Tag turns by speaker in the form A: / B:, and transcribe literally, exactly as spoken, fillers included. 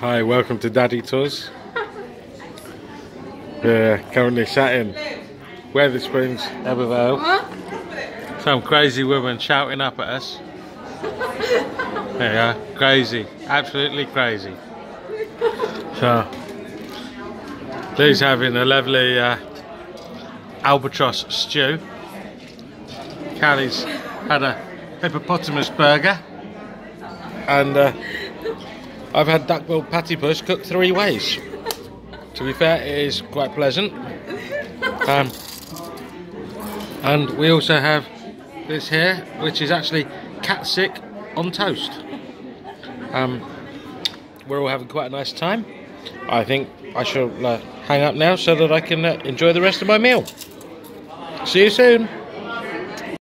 A: Hi, welcome to Daddy Tours. We're currently sat in Wetherspoons, Ebbw Vale. Some crazy woman shouting up at us. There you are, crazy, absolutely crazy. So, Lee's having a lovely uh, albatross stew. Callie's had a hippopotamus burger. And uh, I've had duck-billed platypus cooked three ways. To be fair, it is quite pleasant. Um, and we also have this here, which is actually cat sick on toast. Um, we're all having quite a nice time. I think I shall uh, hang up now so that I can uh, enjoy the rest of my meal. See you soon.